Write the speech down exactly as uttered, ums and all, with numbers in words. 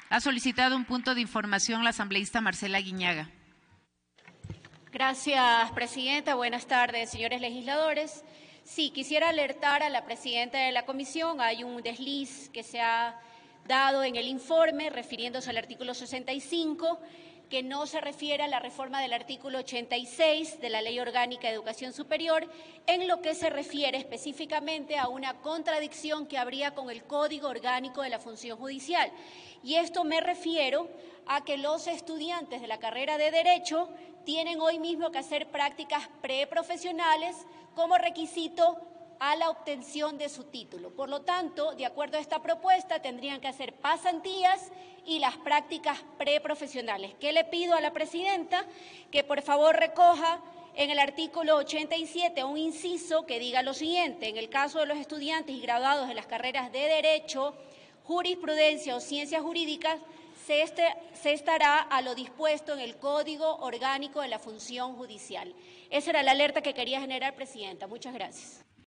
Ha solicitado un punto de información la asambleísta Marcela Guiñaga. Gracias, presidenta. Buenas tardes, señores legisladores. Sí, quisiera alertar a la presidenta de la comisión. Hay un desliz que se ha dado en el informe refiriéndose al artículo sesenta y cinco, que no se refiere a la reforma del artículo ochenta y seis de la Ley Orgánica de Educación Superior, en lo que se refiere específicamente a una contradicción que habría con el Código Orgánico de la Función Judicial. Y esto me refiero a que los estudiantes de la carrera de Derecho tienen hoy mismo que hacer prácticas preprofesionales como requisito a la obtención de su título. Por lo tanto, de acuerdo a esta propuesta, tendrían que hacer pasantías y las prácticas preprofesionales. ¿Qué le pido a la presidenta? Que por favor recoja en el artículo ochenta y siete un inciso que diga lo siguiente: en el caso de los estudiantes y graduados de las carreras de Derecho, Jurisprudencia o Ciencias Jurídicas, se, este, se estará a lo dispuesto en el Código Orgánico de la Función Judicial. Esa era la alerta que quería generar, presidenta. Muchas gracias.